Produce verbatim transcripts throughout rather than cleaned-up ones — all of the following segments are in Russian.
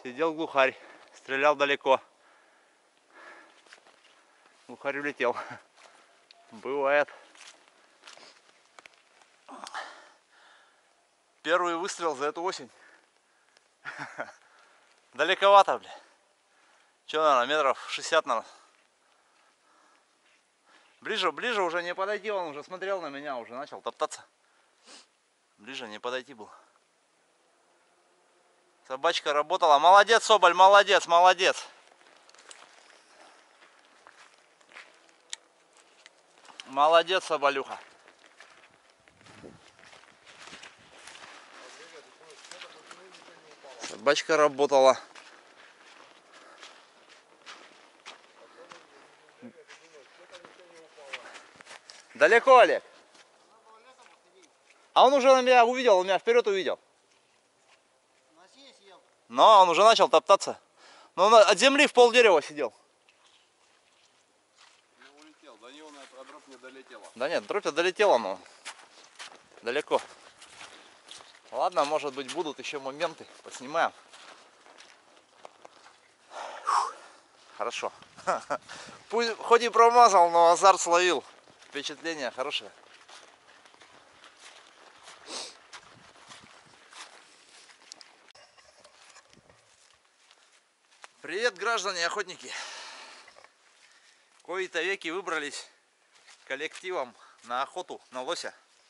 Сидел глухарь, стрелял далеко. Глухарь улетел. Бывает. Первый выстрел за эту осень. Далековато, бля. Че, наверное, метров шестьдесят, наверное. Ближе, ближе уже не подойти, он уже смотрел на меня, уже начал топтаться. Ближе не подойти был. Собачка работала. Молодец, Соболь, молодец, молодец. Молодец, Соболюха. Собачка работала. Далеко, Олег? А он уже на меня увидел, он меня вперед увидел. Но он уже начал топтаться. Но он от земли в пол дерева сидел. Ну, улетел, до него на дробь не долетела. Да нет, дробь-то долетела, но далеко. Ладно, может быть, будут еще моменты. Поснимаем. Фух, хорошо. Пусть хоть и промазал, но азарт словил. Впечатление хорошее. Привет, граждане охотники. Кои-то веки выбрались коллективом на охоту на лося.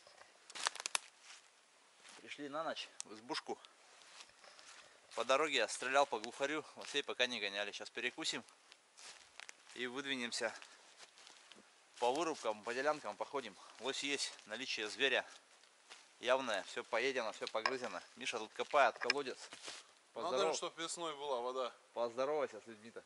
Пришли на ночь в избушку. По дороге я стрелял по глухарю, лосей пока не гоняли. Сейчас перекусим и выдвинемся по вырубкам, по делянкам походим. Лось есть, наличие зверя явное, все поедено, все погрызено. Миша тут копает колодец. Надо, чтобы весной была вода. Поздоровайся с людьми-то.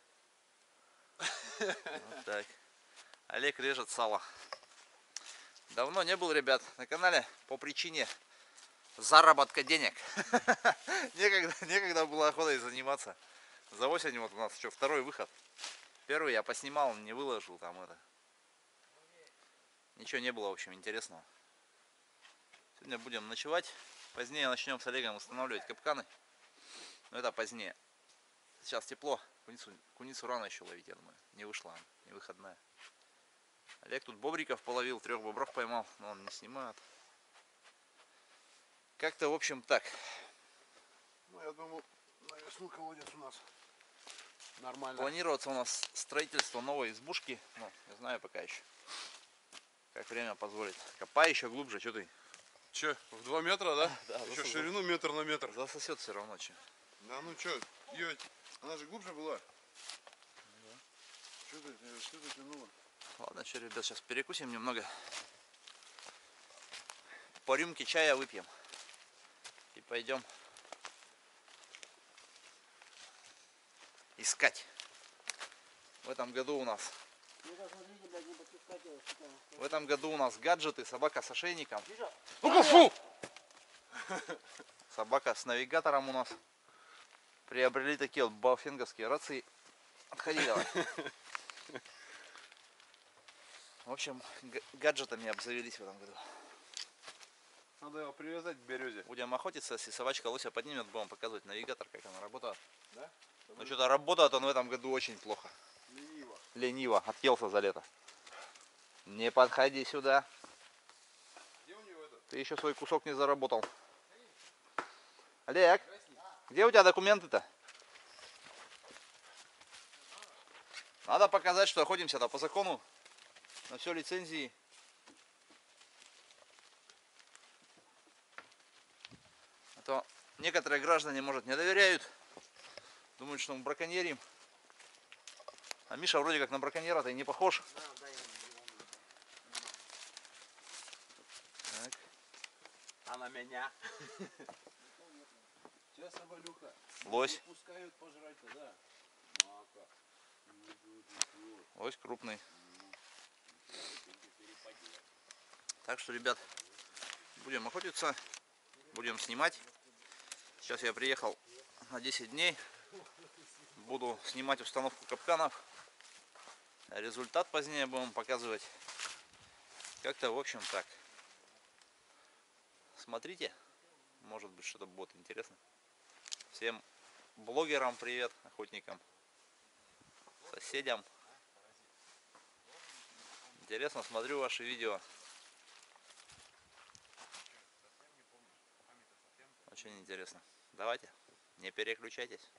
Вот так. Олег режет сало. Давно не был, ребят, на канале по причине заработка денег. некогда, некогда было охотой заниматься. За осень вот у нас что, второй выход. Первый я поснимал, не выложил там это. Ничего не было, в общем, интересного. Сегодня будем ночевать. Позднее начнем с Олегом устанавливать капканы. Но это позднее. Сейчас тепло. Куницу, куницу рано еще ловить, я думаю. Не вышла она, не выходная. Олег тут бобриков половил, трех бобров поймал, но он не снимает. Как-то, в общем, так. Ну, я думаю, на весну колодец у нас нормально. Планируется у нас строительство новой избушки. Ну, не знаю пока еще. Как время позволит. Копай еще глубже, что ты? Че, в два метра, да? Да, еще засосет. ширину метр на метр. Засосет все равно, че. Да ну че, ее, она же глубже была. Да. Что ты, что ты тянула? Ладно, что, ребят, сейчас перекусим немного. По рюмке чая выпьем. И пойдем искать. В этом году у нас В этом году у нас гаджеты, собака с ошейником. Ну-ка, фу! Собака с навигатором у нас. Приобрели такие вот баофенговские рации. Отходи давай. В общем, гаджетами обзавелись в этом году. Надо его привязать к березе. Будем охотиться, если собачка лося поднимет, будем показывать навигатор, как она работает. Да? Но что-то работает он в этом году очень плохо. Лениво. Лениво, отъелся за лето. Не подходи сюда. Где у него этот? Ты еще свой кусок не заработал. Олег, где у тебя документы-то? Надо показать, что охотимся-то по закону. На все лицензии. А то некоторые граждане, может, не доверяют. Думают, что мы браконьерим. А Миша вроде как на браконьера-то и не похож. Так. А на меня? Че, Соболюха? Лось. Не пускают пожрать-то, да? Ну а как? Лось крупный. Так что, ребят, будем охотиться, будем снимать. Сейчас я приехал на десять дней. Буду снимать установку капканов. Результат позднее будем показывать. Как-то, в общем, так. Смотрите. Может быть, что-то будет интересно. Всем блогерам привет, охотникам, соседям. Интересно, смотрю ваши видео. Очень интересно. Давайте, не переключайтесь.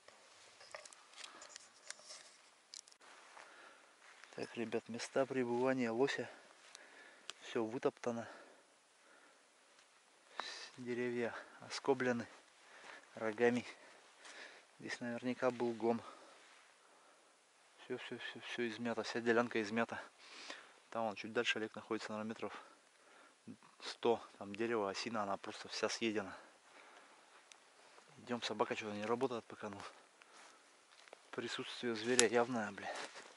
Так, ребят, места пребывания лося. Все вытоптано. Деревья оскоблены рогами. Здесь наверняка был гон. Все, все, все, все измято. Вся делянка измята. Там он чуть дальше Олег находится, на метров сто. Там дерево, осина, она просто вся съедена. Идем, собака что-то не работает пока, ну. Присутствие зверя явное, блядь.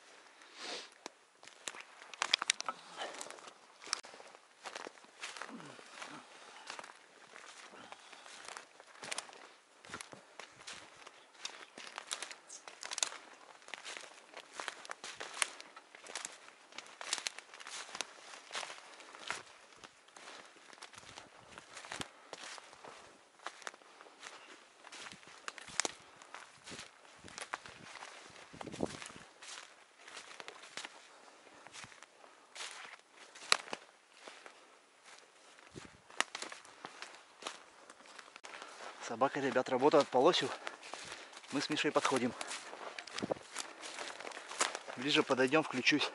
Собака, ребят, работает по лосю. Мы с Мишей подходим. Ближе подойдем, включусь.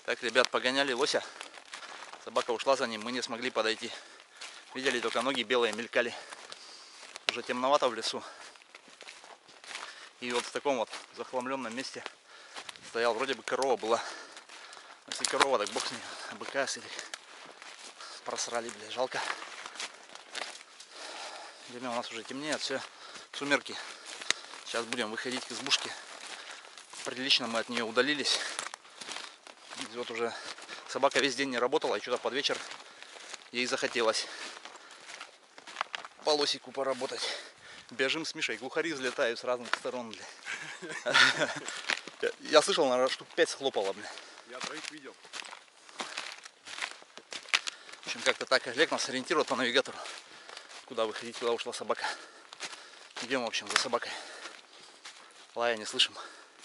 Так, ребят, погоняли лося. Собака ушла за ним, мы не смогли подойти. Видели, только ноги белые мелькали. Уже темновато в лесу. И вот в таком вот захламленном месте стоял, вроде бы корова была. Если корова, так бог с ней. А быка, если просрали, бля, жалко. Время у нас уже темнеет, все, сумерки. Сейчас будем выходить к избушке. Прилично мы от нее удалились. И вот уже собака весь день не работала, и что-то под вечер ей захотелось по лосику поработать. Бежим с Мишей, глухари взлетают с разных сторон, бля. Я слышал, наверное, штук пять схлопало, бля. Я троих видел. В общем, как-то так Олег нас ориентирует по навигатору, куда выходить, куда ушла собака. Идем, в общем, за собакой. Лая не слышим.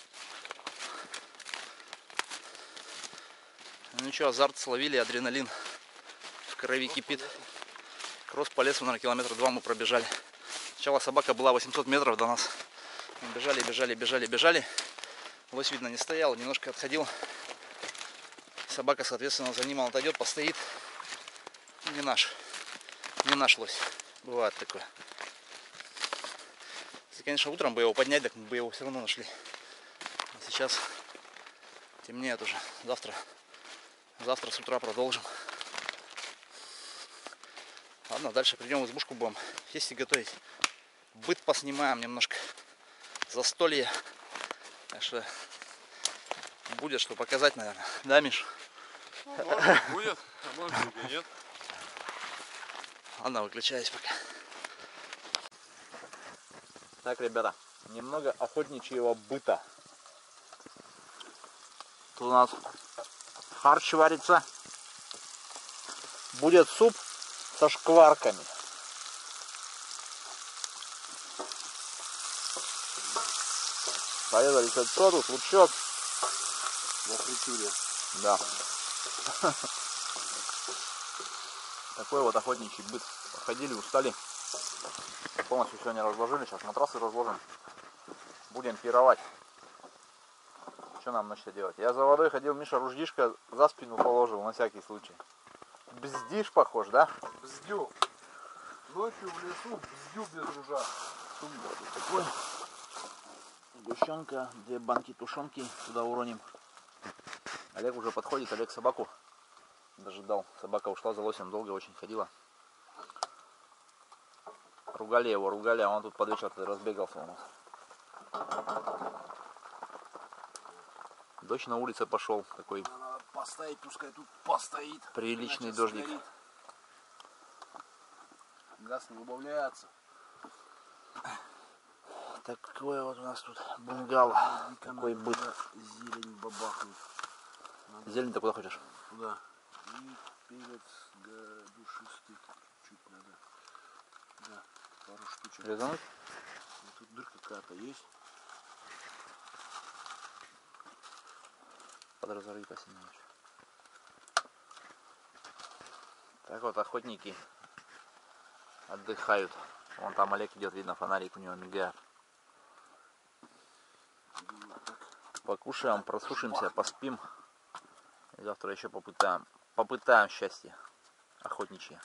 Ну ничего, азарт словили, адреналин в крови кипит. Кросс по лесу, наверное, километра два мы пробежали. Сначала собака была восемьсот метров до нас. Мы бежали, бежали, бежали, бежали. Лось, видно, не стоял, немножко отходил. Собака, соответственно, за ним он отойдет, постоит. Не наш. Не наш лось. Бывает такое. Если, конечно, утром бы его поднять, так мы бы его все равно нашли. А сейчас темнеет уже. Завтра, завтра с утра продолжим. Ладно, дальше придем в избушку, будем есть и готовить. Быт поснимаем немножко. Застолье. Так что будет что показать, наверное. Да, Миш? Ну, может, будет, а может и нет. Ладно, выключаюсь пока. Так, ребята, немного охотничьего быта. Тут у нас харч варится. Будет суп со шкварками. Порезали сальцо, тут лучок. На фритюре. Да. Такой вот охотничий быт. Походили, устали. Полностью сегодня разложили. Сейчас матрасы разложим. Будем пировать. Что нам ночью делать? Я за водой ходил, Миша ружьишко за спину положил на всякий случай. Бздишь, похож, да? Бздю. Ночью в лесу бздю без ружа. Такой. Сгущенка, две банки тушенки туда уроним. Олег уже подходит, Олег собаку дожидал. Собака ушла за лосем, долго очень ходила. Ругали его, ругали, а он тут под вечер разбегался у нас. Дождь на улице пошел, такой Надо поставить, пускай тут постоит. приличный Иначе дождик. сгорит. Газ не убавляется. Такой вот у нас тут бунгало. Такой быт. Зелень бабахнет. Зелень-то куда хочешь? Туда. И перец да, душистый. Чуть надо. Да, пару штучек. Резануть? Вот тут дырка какая-то есть. Подразорви посильнее. Так вот охотники отдыхают. Вон там Олег идет, видно, фонарик у него мигает. Покушаем, просушимся, поспим. И завтра еще попытаем, попытаем счастье охотничье.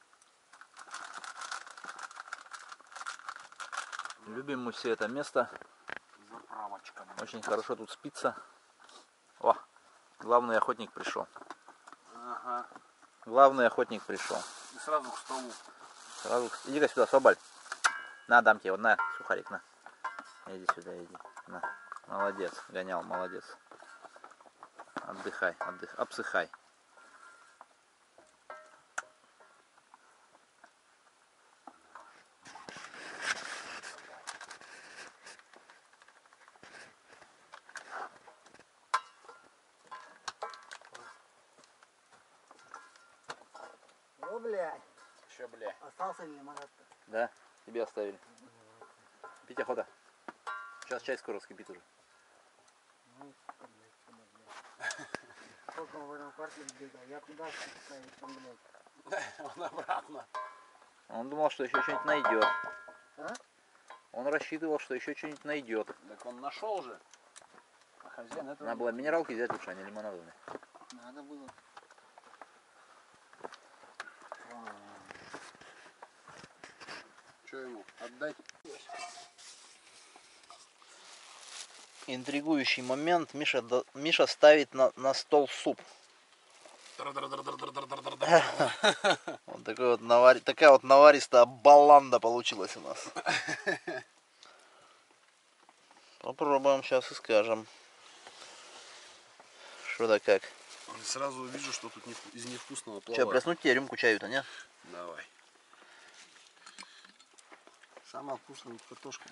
Любим мы все это место. Заправочка. Очень хорошо тут спится. О, главный охотник пришел. Ага. Главный охотник пришел. И сразу к столу. Сразу... Иди-ка сюда, Соболь. На, дам тебе, вот на, сухарик, на. Иди сюда, иди. На. Молодец, гонял, молодец. Отдыхай, отдых, обсыхай. О, блядь. Че, бля? Остался ли лимонад-то? Да, тебе оставили. Пить охота. Сейчас чай скоро вскипит уже. Ну, блядь, куда, блядь. Сколько он в этом квартире бегал? Я куда ставить там, блядь? Он обратно. Он думал, что еще что-нибудь найдет. А? Он рассчитывал, что еще что-нибудь найдет. Так он нашел же. А хозяин этого... Надо было минералки взять лучше, а не лимонадовые. Надо было. Что ему? Отдать? Интригующий момент. Миша, до- Миша ставит на, на стол суп. Вот такой вот навари... такая вот наваристая баланда получилась у нас. Попробуем сейчас и скажем. Что да как. Сразу вижу, что тут невку- из невкусного Че, плава. плеснуть тебе рюмку чаю-то, не? Давай. Самая вкусная картошка.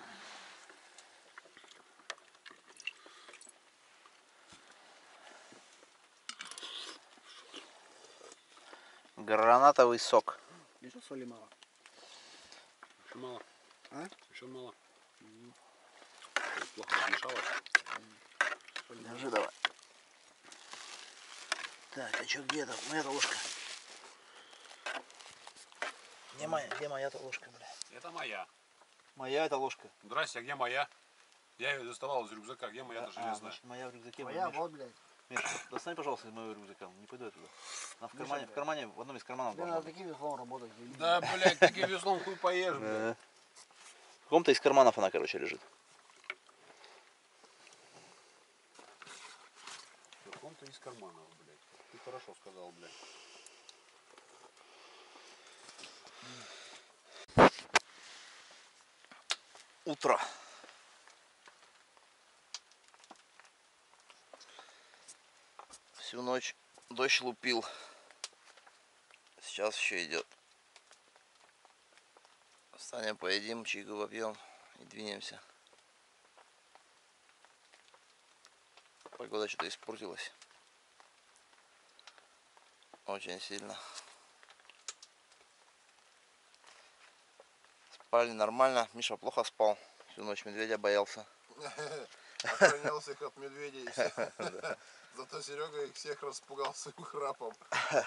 Гранатовый сок. Еще соли мало. Еще мало. А? Еще мало. Плохо смешалось. Держи давай. Так, а что где это? Моя ложка. Где моя, где моя-то ложка, бля? Это моя. Моя эта ложка. Здрасте, а где моя? Я ее доставал из рюкзака. Где моя-то А, железная? значит, моя в рюкзаке. Моя, Миш, вот, блядь. Миш, достань, пожалуйста, из моего рюкзака. Не пойду я туда. Она в Миша, кармане, в блядь. кармане, в одном из карманов Тебе должна надо быть. таким веслом работать. я видел. Да, блядь, таким веслом хуй поешь, блядь. Э, В каком-то из карманов она, короче, лежит. В каком-то из карманов, блядь. Ты хорошо сказал, блядь. Утро. Всю ночь дождь лупил. Сейчас еще идет. Встанем, поедим, чайку попьем и двинемся. Погода что-то испортилась. Очень сильно. Спали нормально. Миша плохо спал. Всю ночь медведя боялся. Охранялся их от медведей. Зато Серега их всех распугал своим храпом.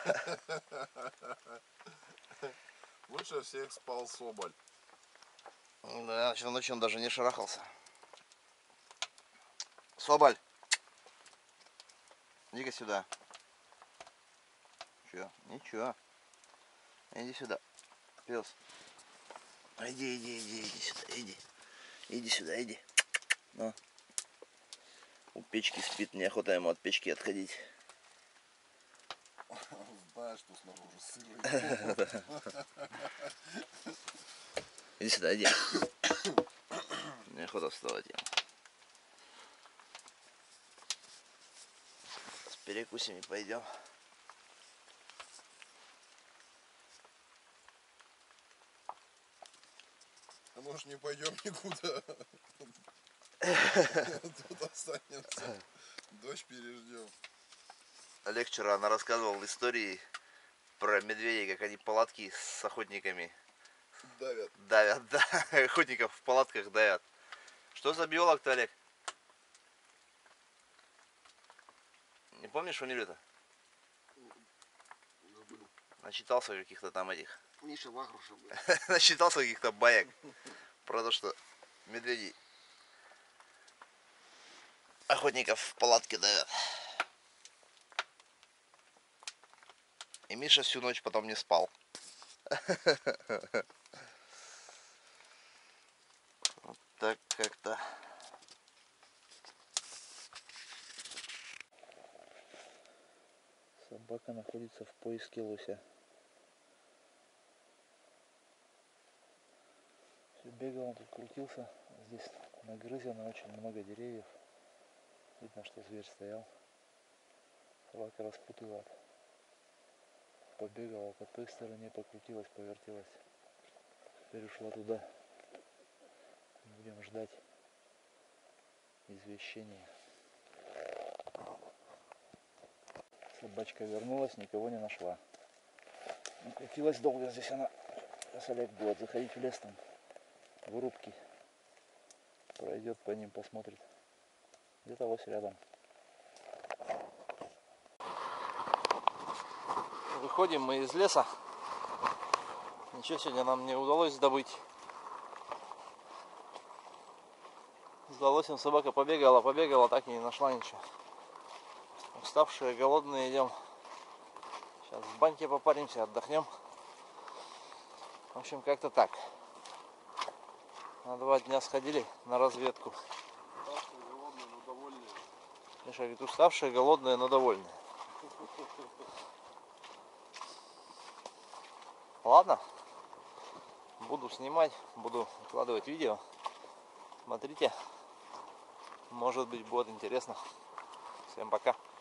Лучше всех спал Соболь. Да, всю ночь он даже не шарахался. Соболь! Иди-ка сюда. Че? Ничего. Иди сюда. Пес. Иди, иди, иди, иди сюда, иди. Иди сюда, иди. Ну. У печки спит, неохота ему от печки отходить. Знаешь, что снаружи сыро. Иди сюда, иди. Неохота вставать ему. С перекусим и пойдем. А может не пойдем никуда? Тут останемся. Дождь переждем. Олег вчера она рассказывал истории про медведей, как они палатки с охотниками Давят. давят, да, охотников в палатках давят. Что за биолог-то, Олег? Не помнишь фамилию-то? Начитался каких-то там этих. Миша Вахрушев. Начитался каких-то баек про то, что медведи охотников в палатке давят. И Миша всю ночь потом не спал. Вот так как-то. Собака находится в поиске лося. Все бегал, он тут крутился. Здесь нагрызено очень много деревьев. Видно, что зверь стоял. Собака распутала. Побегала по той стороне, покрутилась, повертелась. Теперь ушла туда. Будем ждать извещения. Собачка вернулась, никого не нашла. Ну, крутилась долго здесь она. Сейчас Олег будет заходить в лес там. Вырубки. Пройдет по ним, посмотрит. Где-то лось рядом. Выходим мы из леса. Ничего сегодня нам не удалось добыть. С лосем собака побегала, побегала, так и не нашла ничего. уставшие, голодные идем. Сейчас в баньке попаримся, отдохнем. В общем, как-то так. На два дня сходили на разведку. Уставшие, голодные, но довольные. Миша говорит, уставшие, голодные, но довольные. Ладно. Буду снимать, буду выкладывать видео. Смотрите. Может быть, будет интересно. Всем пока.